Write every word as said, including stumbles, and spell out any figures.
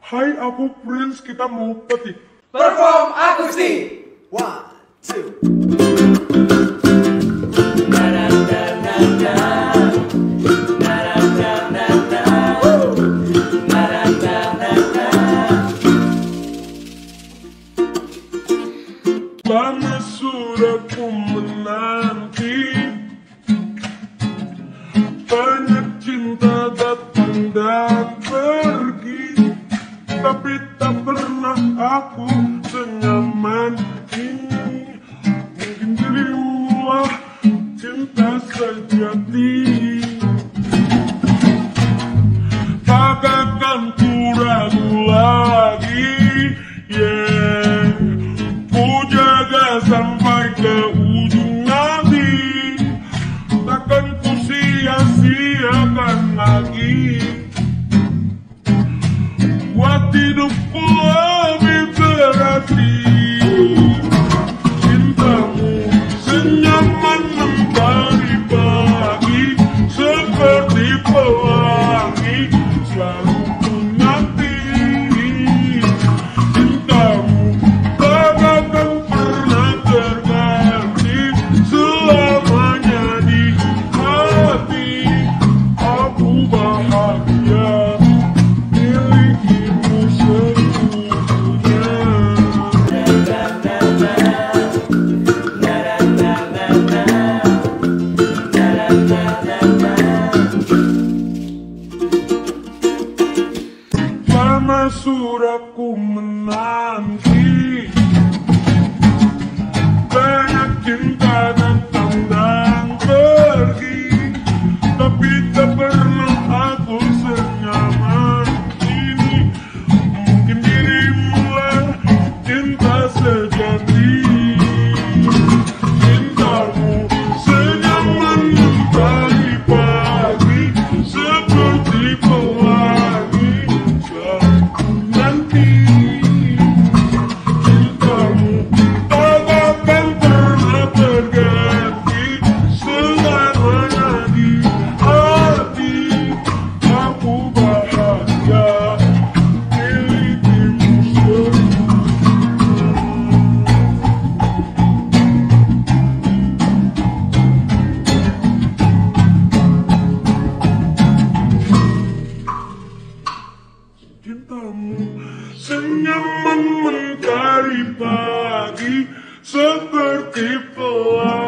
Hai, aku Prince, kita mau petik. Perform akustik. One, two. Lama sudah ku menanti, banyak cinta datang dan pergi, tapi tak pernah aku senyaman ini. Mungkin dirimulah cinta sejati. Takkan ku ragu lagi, yeah. Ku jaga sampai ke ujung nanti, takkan ku sia-siakan lagi. Buat hidupku lebih berarti, cintamu senyaman mentari pagi, seperti pelangi selalu ku nanti. Cintamu tak akan pernah terganti, selamanya di hati. Aku bahagia milikimu sepenuhnya. Lama sudah ku menanti, banyak cinta datang dan pergi, tapi tak pernah aku senyaman ini. Mungkin dirimulah cinta sejati. Cintamu senyaman mentari pagi, seperti pelangi selalu ku nanti. Cintamu tak akan pernah terganti, selamanya di hati. Aku bahagia milikimu sepenuhnya. Cintamu senyaman mentari pagi, seperti pelangi